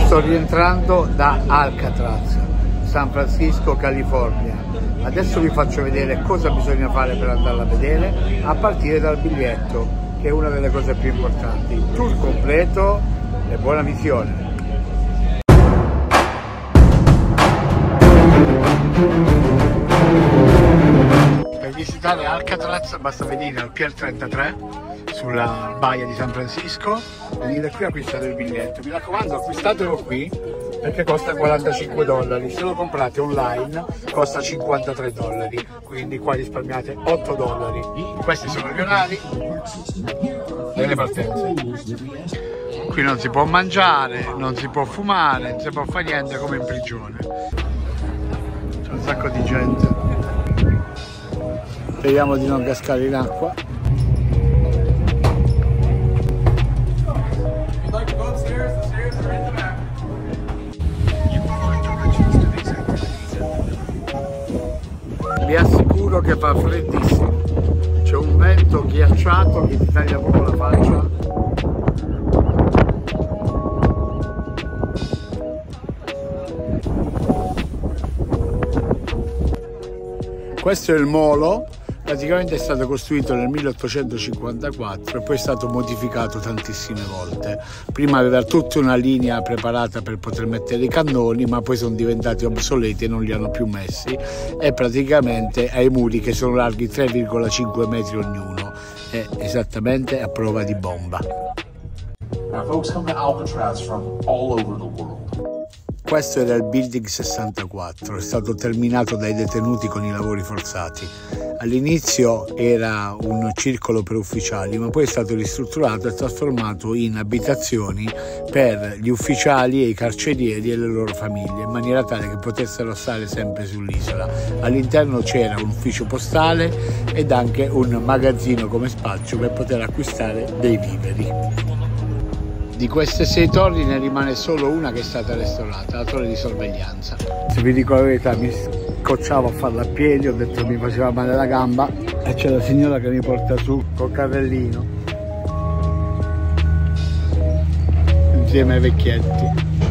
Sto rientrando da Alcatraz, San Francisco, California. Adesso vi faccio vedere cosa bisogna fare per andarla a vedere, a partire dal biglietto, che è una delle cose più importanti. Tour completo e buona visione! Per visitare Alcatraz basta venire al Pier 33 sulla baia di San Francisco, venire qui a acquistare il biglietto. Mi raccomando, acquistatelo qui perché costa $45. Se lo comprate online costa $53, quindi qua risparmiate $8. Questi sono gli orari delle partenze. Qui non si può mangiare, non si può fumare, non si può fare niente, come in prigione. C'è un sacco di gente. Speriamo di non cascare in acqua. Vi assicuro che fa freddissimo, c'è un vento ghiacciato che ti taglia proprio la faccia. Questo è il molo, praticamente è stato costruito nel 1854 e poi è stato modificato tantissime volte. Prima aveva tutta una linea preparata per poter mettere i cannoni, ma poi sono diventati obsoleti e non li hanno più messi, e praticamente ha i muri che sono larghi 3,5 metri ognuno, è esattamente a prova di bomba. Now, folks come to Alcatraz from all over the world. Questo era il Building 64, è stato terminato dai detenuti con i lavori forzati. All'inizio era un circolo per ufficiali, ma poi è stato ristrutturato e trasformato in abitazioni per gli ufficiali e i carcerieri e le loro famiglie, in maniera tale che potessero stare sempre sull'isola. All'interno c'era un ufficio postale ed anche un magazzino come spazio per poter acquistare dei viveri. Di queste 6 torri ne rimane solo una che è stata restaurata, la torre di sorveglianza. Se vi dico la verità, mi scocciavo a farla a piedi, ho detto mi faceva male la gamba, e c'è la signora che mi porta su col carrellino insieme ai vecchietti.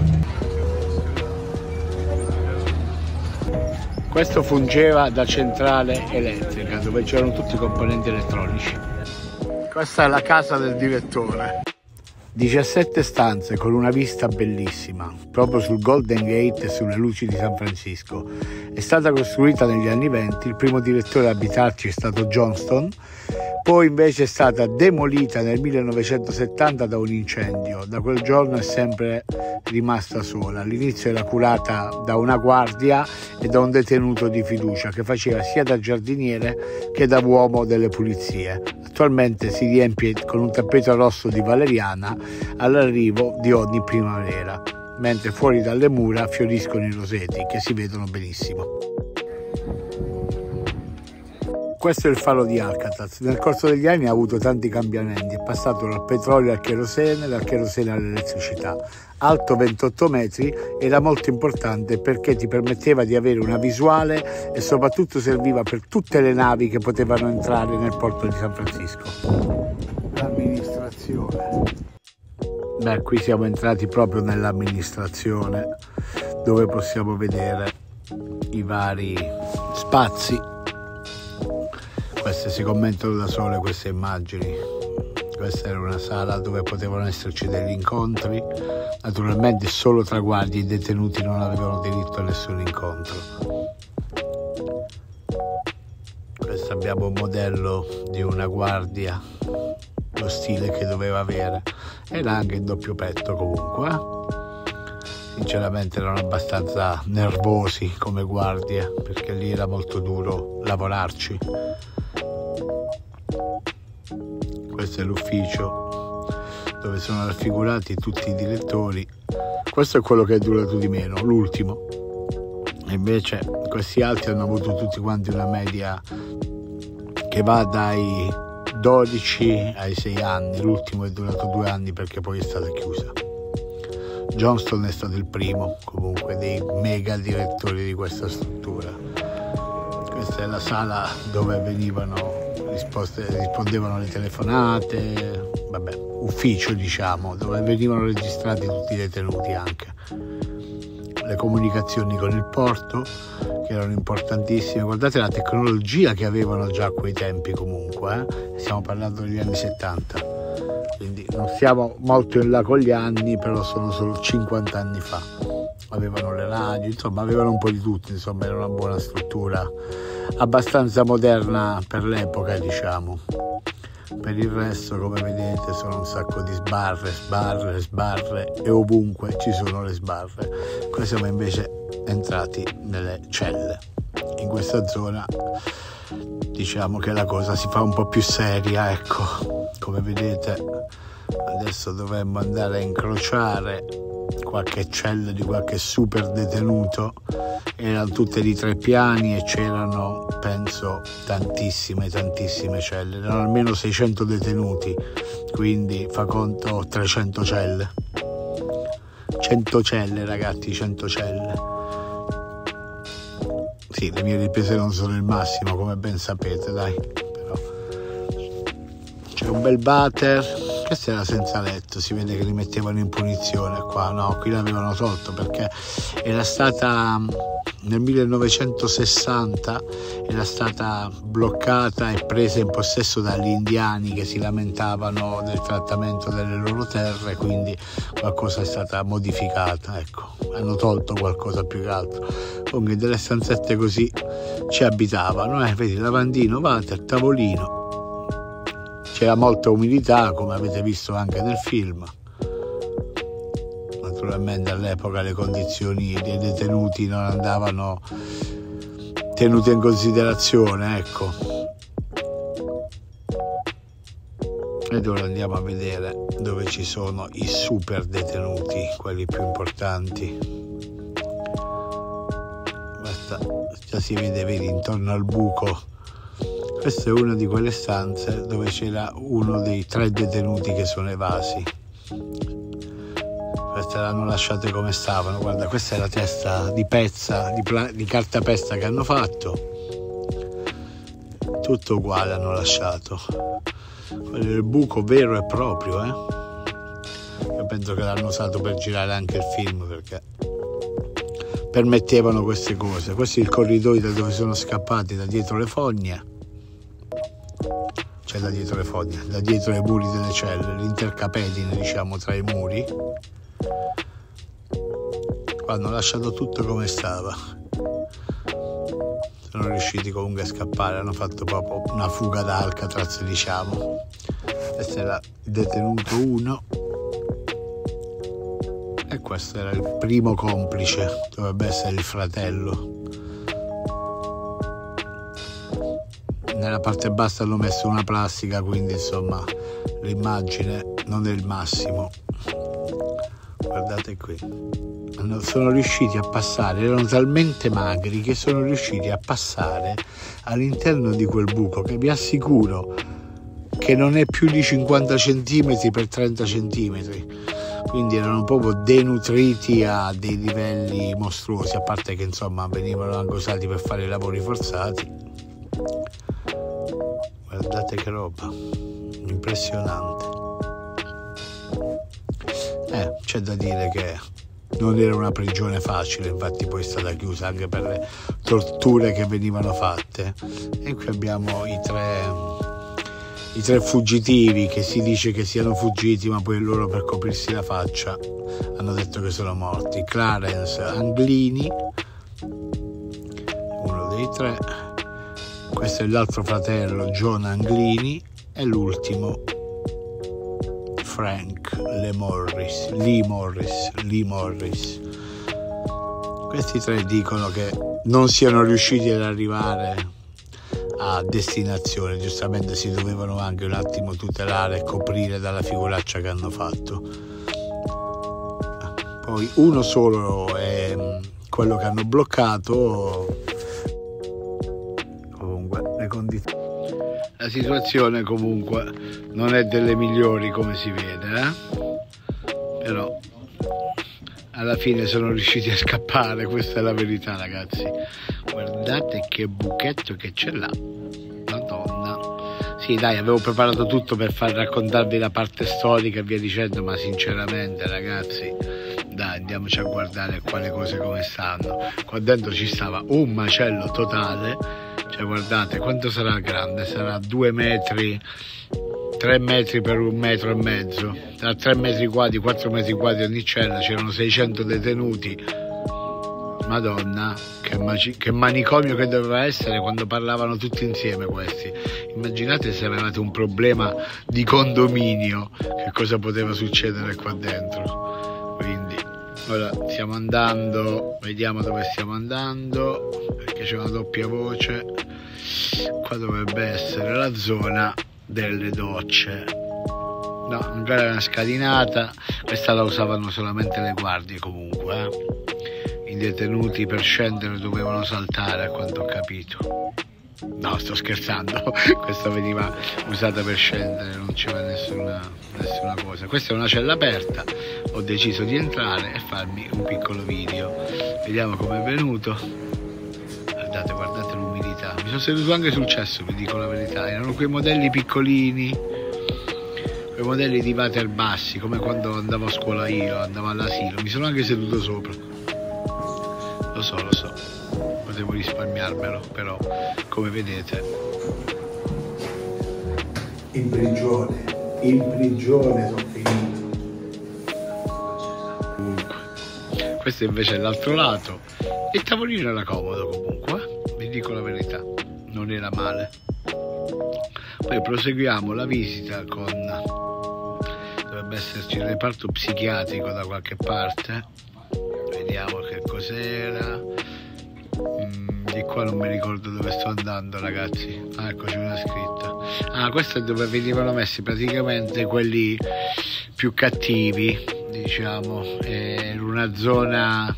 Questo fungeva da centrale elettrica dove c'erano tutti i componenti elettronici. Questa è la casa del direttore. 17 stanze con una vista bellissima, proprio sul Golden Gate e sulle luci di San Francisco. È stata costruita negli anni 20, il primo direttore a abitarci è stato Johnston, poi invece è stata demolita nel 1970 da un incendio. Da quel giorno è sempre rimasta sola. All'inizio era curata da una guardia e da un detenuto di fiducia che faceva sia da giardiniere che da uomo delle pulizie. Attualmente si riempie con un tappeto rosso di valeriana all'arrivo di ogni primavera, mentre fuori dalle mura fioriscono i roseti che si vedono benissimo. Questo è il faro di Alcatraz. Nel corso degli anni ha avuto tanti cambiamenti, è passato dal petrolio al kerosene all'elettricità. Alto 28 metri, era molto importante perché ti permetteva di avere una visuale e soprattutto serviva per tutte le navi che potevano entrare nel porto di San Francisco. L'amministrazione. Beh, qui siamo entrati proprio nell'amministrazione, dove possiamo vedere i vari spazi. Queste si commentano da sole, queste immagini. Questa era una sala dove potevano esserci degli incontri. Naturalmente solo tra guardie, i detenuti non avevano diritto a nessun incontro. Questo abbiamo un modello di una guardia, lo stile che doveva avere. Era anche in doppio petto comunque. Sinceramente erano abbastanza nervosi come guardie, perché lì era molto duro lavorarci. Questo è l'ufficio dove sono raffigurati tutti i direttori. Questo è quello che è durato di meno, l'ultimo. E invece questi altri hanno avuto tutti quanti una media che va dai 12 ai 6 anni. L'ultimo è durato 2 anni perché poi è stata chiusa. Johnston è stato il primo comunque dei mega direttori di questa struttura. Questa è la sala dove rispondevano alle telefonate, vabbè. ufficio, diciamo, dove venivano registrati tutti i detenuti, anche le comunicazioni con il porto, che erano importantissime. Guardate la tecnologia che avevano già a quei tempi, comunque, stiamo parlando degli anni 70, quindi non siamo molto in là con gli anni, però sono solo 50 anni fa. Avevano le radio, insomma avevano un po' di tutto, insomma era una buona struttura, abbastanza moderna per l'epoca, diciamo. Per il resto, come vedete, sono un sacco di sbarre e ovunque ci sono le sbarre. Qua siamo invece entrati nelle celle. In questa zona diciamo che la cosa si fa un po' più seria, ecco. Come vedete adesso dovremmo andare a incrociare qualche cella di qualche super detenuto. Erano tutte di 3 piani e c'erano, penso, tantissime celle. Erano almeno 600 detenuti, quindi fa conto 300 celle. 100 celle, ragazzi, 100 celle. Sì, le mie riprese non sono il massimo, come ben sapete, dai. Però c'è un bel water. Questo era senza letto, si vede che li mettevano in punizione qua. No, qui l'avevano tolto perché era stata nel 1960, era stata bloccata e presa in possesso dagli indiani che si lamentavano del trattamento delle loro terre, quindi qualcosa è stata modificata, ecco, hanno tolto qualcosa più che altro. Comunque delle stanzette così ci abitavano, vedi, lavandino, water, tavolino. C'era molta umidità, come avete visto anche nel film. Naturalmente all'epoca le condizioni dei detenuti non andavano tenute in considerazione, ecco. Ed ora andiamo a vedere dove ci sono i super detenuti, quelli più importanti. Basta, già si vede, vedi, intorno al buco. Questa è una di quelle stanze dove c'era uno dei 3 detenuti che sono evasi. Queste l'hanno lasciate come stavano. Guarda, questa è la testa di pezza, di cartapesta che hanno fatto. Tutto uguale hanno lasciato. Quello è il buco vero e proprio, Io penso che l'hanno usato per girare anche il film, perché permettevano queste cose. Questo è il corridoio da dove sono scappati, da dietro le fogne. Cioè da dietro le fogne, da dietro i muri delle celle, l'intercapedine, diciamo, tra i muri. Qua hanno lasciato tutto come stava. Sono riusciti comunque a scappare, hanno fatto proprio una fuga da Alcatraz, diciamo. Questo era il detenuto 1 e questo era il primo complice, dovrebbe essere il fratello. Nella parte bassa hanno messo una plastica, quindi insomma l'immagine non è il massimo. Guardate qui, sono riusciti a passare, erano talmente magri che sono riusciti a passare all'interno di quel buco, che vi assicuro che non è più di 50 cm per 30 cm, quindi erano proprio denutriti a dei livelli mostruosi, a parte che insomma venivano anche usati per fare i lavori forzati. Guardate che roba, impressionante. C'è da dire che non era una prigione facile, infatti poi è stata chiusa anche per le torture che venivano fatte. E qui abbiamo i tre fuggitivi, che si dice che siano fuggiti, ma poi loro, per coprirsi la faccia, hanno detto che sono morti. Clarence Anglini, uno dei 3. Questo è l'altro fratello, John Anglini, e l'ultimo, Frank Lee Morris. Questi 3 dicono che non siano riusciti ad arrivare a destinazione, giustamente si dovevano anche un attimo tutelare e coprire dalla figuraccia che hanno fatto. Poi uno solo è quello che hanno bloccato. Comunque la situazione comunque non è delle migliori, come si vede, però alla fine sono riusciti a scappare, questa è la verità, ragazzi. Guardate che buchetto che c'è là, Madonna. Sì, dai, avevo preparato tutto per far raccontarvi la parte storica e via dicendo, ma sinceramente ragazzi, dai, andiamoci a guardare qua le cose come stanno. Qua dentro ci stava un macello totale, cioè guardate quanto sarà grande, sarà 2 metri, 3 metri per 1,5 metri, da 3 metri quadri, 4 metri quadri ogni cella, c'erano 600 detenuti. Madonna, che manicomio che doveva essere quando parlavano tutti insieme questi. Immaginate se avevate un problema di condominio, che cosa poteva succedere qua dentro. Quindi ora stiamo andando, vediamo dove stiamo andando, perché c'è una doppia voce. Qua dovrebbe essere la zona delle docce. No, ancora è una scalinata, questa la usavano solamente le guardie comunque, I detenuti per scendere dovevano saltare, a quanto ho capito. No, sto scherzando, questa veniva usata per scendere, non c'era nessuna cosa. Questa è una cella aperta, ho deciso di entrare e farmi un piccolo video. Vediamo com'è venuto. Guardate l'umidità. Mi sono seduto anche sul cesso, vi dico la verità. Erano quei modelli piccolini, quei modelli di water bassi, come quando andavo a scuola io, andavo all'asilo. Mi sono anche seduto sopra. Lo so, potevo risparmiarmelo, però come vedete in prigione sono finito. Comunque, questo invece è l'altro lato. Il tavolino era comodo comunque, vi dico la verità, non era male. Poi proseguiamo la visita con, dovrebbe esserci il reparto psichiatrico da qualche parte. Vediamo che cos'era. Di qua non mi ricordo dove sto andando ragazzi. Ah, ecco, c'è una scritta. Ah, questo è dove venivano messi praticamente quelli più cattivi, diciamo. Era una zona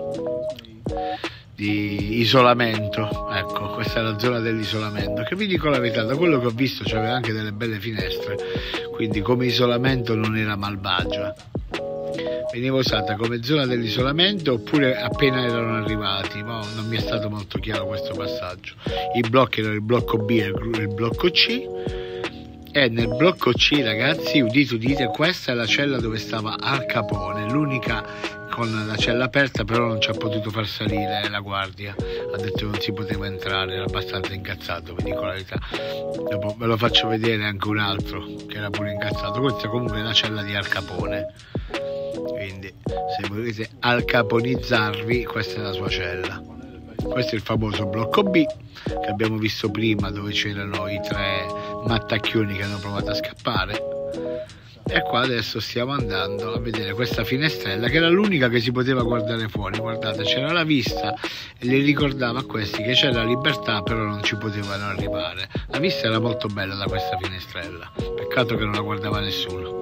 di isolamento. Ecco, questa è la zona dell'isolamento, che vi dico la verità, da quello che ho visto c'aveva anche delle belle finestre, quindi come isolamento non era malvagia. Veniva usata come zona dell'isolamento oppure appena erano arrivati, ma non mi è stato molto chiaro questo passaggio. I blocchi erano il blocco B e il blocco C, e nel blocco C ragazzi, udite, questa è la cella dove stava Al Capone, l'unica con la cella aperta, però non ci ha potuto far salire la guardia, ha detto che non si poteva entrare, era abbastanza incazzato, vi dico la verità. Dopo ve lo faccio vedere anche un altro che era pure incazzato. Questa comunque è la cella di Al Capone, quindi se volete alcaponizzarvi questa è la sua cella. Questo è il famoso blocco B che abbiamo visto prima, dove c'erano i 3 mattacchioni che hanno provato a scappare, e qua adesso stiamo andando a vedere questa finestrella che era l'unica che si poteva guardare fuori. Guardate, c'era la vista e li ricordava a questi che c'era la libertà, però non ci potevano arrivare. La vista era molto bella da questa finestrella, peccato che non la guardava nessuno.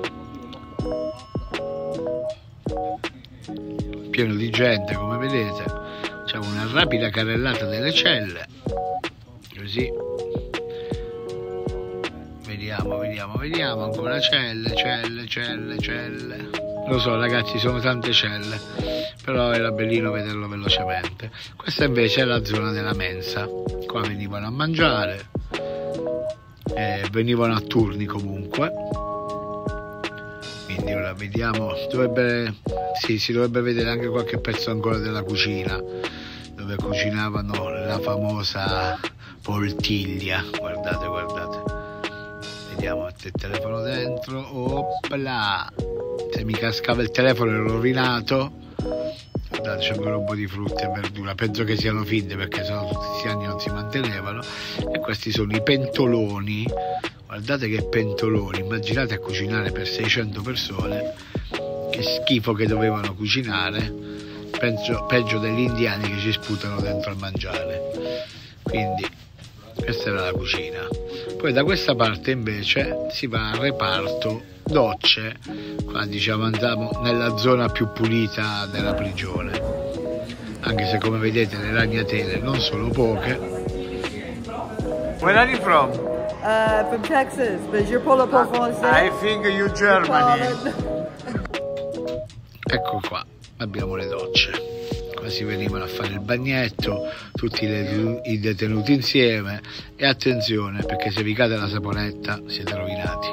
Pieno di gente, come vedete. C'è una rapida carrellata delle celle, così. Vediamo ancora celle. Lo so ragazzi, sono tante celle, però era bellino vederlo velocemente. Questa invece è la zona della mensa. Qua venivano a mangiare, venivano a turni comunque. Quindi ora vediamo, si dovrebbe vedere anche qualche pezzo ancora della cucina, dove cucinavano la famosa poltiglia. Guardate. Vediamo il telefono dentro. Opla! Se mi cascava il telefono ero rovinato. Guardate, c'è ancora un po' di frutta e verdura, penso che siano finte perché sennò tutti questi anni non si mantenevano. E questi sono i pentoloni. Guardate che pentoloni, immaginate a cucinare per 600 persone, che schifo che dovevano cucinare, peggio degli indiani che ci sputano dentro a mangiare. Quindi questa era la cucina. Poi da questa parte invece si va al reparto docce, qua diciamo andiamo nella zona più pulita della prigione, anche se come vedete le ragnatele non sono poche. Where are you from? From Texas, but you're pulled up on français. I think you Germany. Ecco qua, abbiamo le docce. quasi venivano a fare il bagnetto, tutti i detenuti insieme. E attenzione, perché se vi cade la saponetta siete rovinati.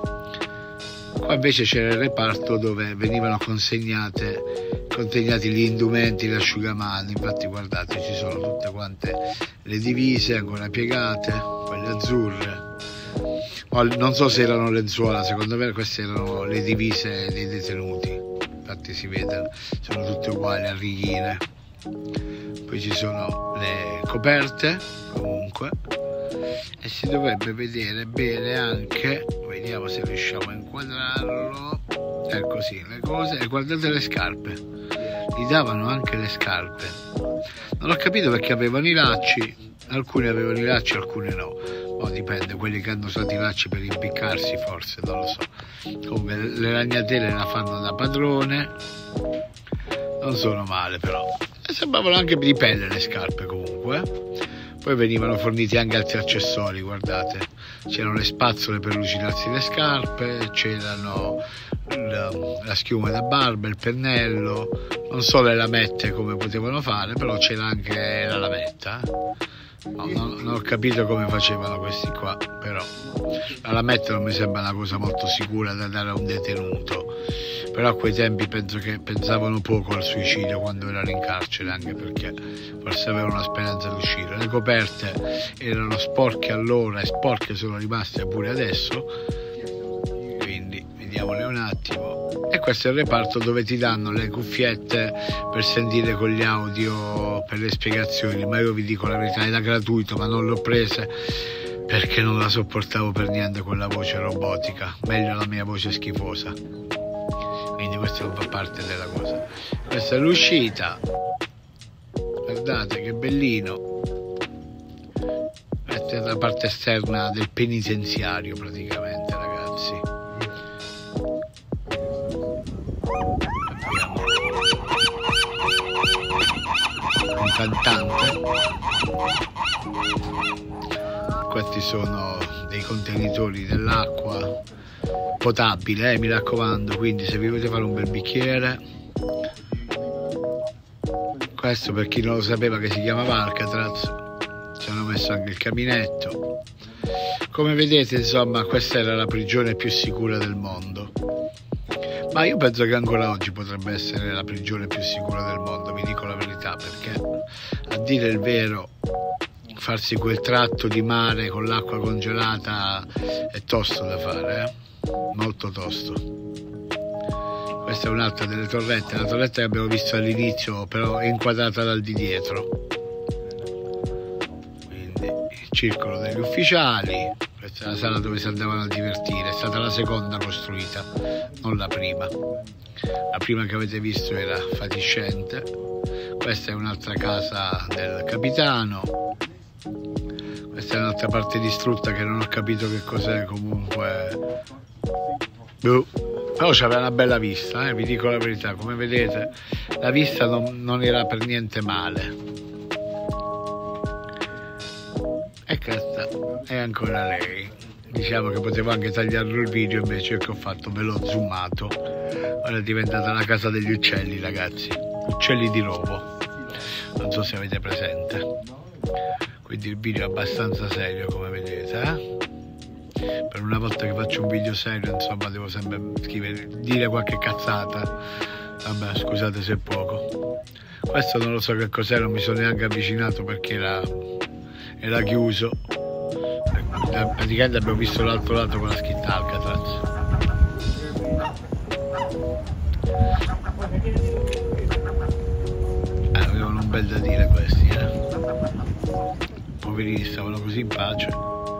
Qua invece c'era il reparto dove venivano consegnati gli indumenti, le asciugamani. Infatti guardate, ci sono tutte quante le divise ancora piegate, quelle azzurre. Non so se erano lenzuola, secondo me queste erano le divise dei detenuti. Infatti si vede, sono tutte uguali a righine. Poi ci sono le coperte comunque, e si dovrebbe vedere bene anche, vediamo se riusciamo a inquadrarlo, così le cose. E guardate le scarpe, gli davano anche le scarpe. Non ho capito perché avevano i lacci, alcuni avevano i lacci, alcuni no. Dipende, quelli che hanno usato i lacci per impiccarsi forse, non lo so. Comunque le ragnatele la fanno da padrone, non sono male però, e sembravano anche di pelle le scarpe comunque. Poi venivano forniti anche altri accessori, guardate, c'erano le spazzole per lucidarsi le scarpe, c'erano la schiuma da barba, il pennello, non solo le lamette come potevano fare, però c'era anche la lametta. Non ho capito come facevano questi qua, però la lametta non mi sembra una cosa molto sicura da dare a un detenuto, però a quei tempi penso che pensavano poco al suicidio quando erano in carcere, anche perché forse avevano una speranza di uscire. Le coperte erano sporche allora e sporche sono rimaste pure adesso, quindi vediamole un attimo. E questo è il reparto dove ti danno le cuffiette per sentire con gli audio per le spiegazioni, ma io vi dico la verità, era gratuito, ma non l'ho prese perché non la sopportavo per niente quella voce robotica, meglio la mia voce schifosa. Quindi questo non fa parte della cosa. Questa è l'uscita, guardate che bellino. Questa è la parte esterna del penitenziario praticamente, ragazzi. Un cantante. Questi sono dei contenitori dell'acqua potabile, mi raccomando, quindi se vi volete fare un bel bicchiere. Questo, per chi non lo sapeva, che si chiamava Alcatraz, ci hanno messo anche il caminetto. Come vedete, insomma, questa era la prigione più sicura del mondo, ma io penso che ancora oggi potrebbe essere la prigione più sicura del mondo, vi dico la verità, perché a dire il vero farsi quel tratto di mare con l'acqua congelata è tosto da fare, molto tosto. Questa è un'altra delle torrette, la torretta che abbiamo visto all'inizio però è inquadrata dal di dietro. Quindi il circolo degli ufficiali, questa è la sala dove si andavano a divertire, è stata la seconda costruita, non la prima. La prima che avete visto era fatiscente. Questa è un'altra casa del capitano. Questa è un'altra parte distrutta che non ho capito che cos'è, comunque. Però c'aveva una bella vista, vi dico la verità, come vedete la vista non era per niente male. E questa è ancora lei. Diciamo che potevo anche tagliarlo il video, invece che ho fatto ve l'ho zoomato. Ora è diventata la casa degli uccelli, ragazzi, uccelli di rovo, non so se avete presente. Quindi il video è abbastanza serio, come vedete, Per una volta che faccio un video serio, insomma, devo sempre dire qualche cazzata. Vabbè, scusate se è poco. Questo non lo so che cos'è, non mi sono neanche avvicinato perché era chiuso. Praticamente abbiamo visto l'altro lato con la scritta Alcatraz. Avevano un bel da dire questi, poverini, stavano così in pace.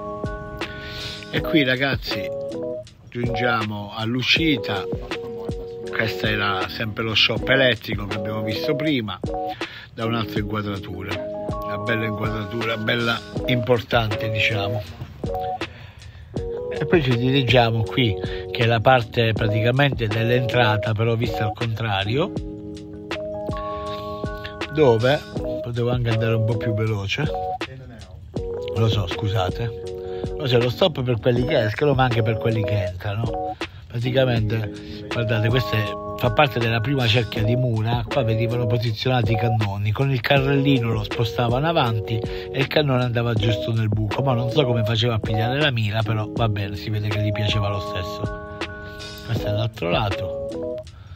E qui, ragazzi, giungiamo all'uscita. Questa era sempre lo shop elettrico che abbiamo visto prima, da un'altra inquadratura, una bella inquadratura, bella importante, diciamo. E poi ci dirigiamo qui, che è la parte praticamente dell'entrata, però vista al contrario, dove potevo anche andare un po' più veloce, lo so, scusate. C'è lo stop per quelli che escono, ma anche per quelli che entrano. Praticamente, guardate, questo è fa parte della prima cerchia di mura. Qua venivano posizionati i cannoni, con il carrellino lo spostavano avanti e il cannone andava giusto nel buco, ma non so come faceva a pigliare la mira, però va bene, si vede che gli piaceva lo stesso. Questo è l'altro lato.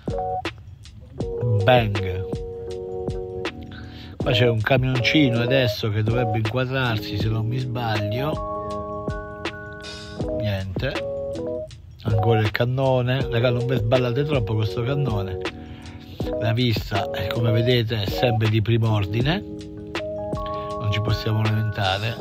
Bang. Qua c'è un camioncino adesso che dovrebbe inquadrarsi, se non mi sbaglio. Niente, ancora il cannone. Raga, non vi sballate troppo questo cannone. La vista, come vedete, è sempre di primo ordine, non ci possiamo lamentare.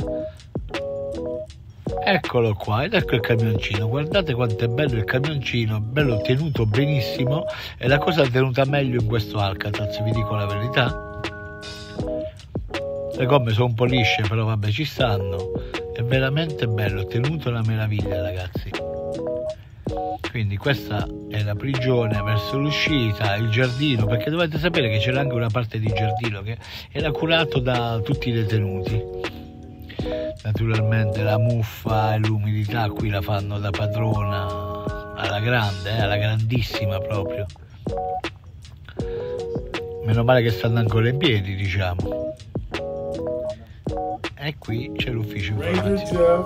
Eccolo qua, ed ecco il camioncino. Guardate quanto è bello il camioncino, bello, tenuto benissimo. E la cosa tenuta meglio in questo Alcatraz, vi dico la verità. Le gomme sono un po' lisce, però vabbè, ci stanno. È veramente bello, tenuto una meraviglia, ragazzi. Quindi questa è la prigione verso l'uscita, il giardino, perché dovete sapere che c'era anche una parte di giardino che era curato da tutti i detenuti. Naturalmente la muffa e l'umidità qui la fanno da padrona alla grande, alla grandissima proprio. Meno male che stanno ancora in piedi, diciamo. E qui c'è l'ufficio informazione.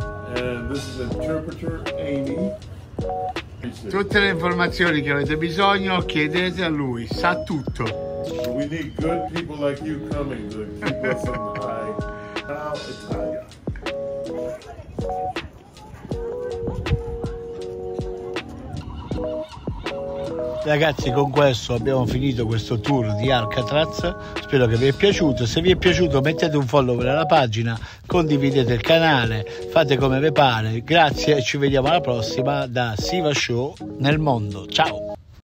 Tutte le informazioni che avete bisogno chiedete a lui, sa tutto. We need good people like you coming to keep us in high Italia. Ragazzi, con questo abbiamo finito questo tour di Alcatraz. Spero che vi è piaciuto. Se vi è piaciuto mettete un follow alla pagina, condividete il canale, fate come vi pare. Grazie e ci vediamo alla prossima da Siva Show nel mondo. Ciao!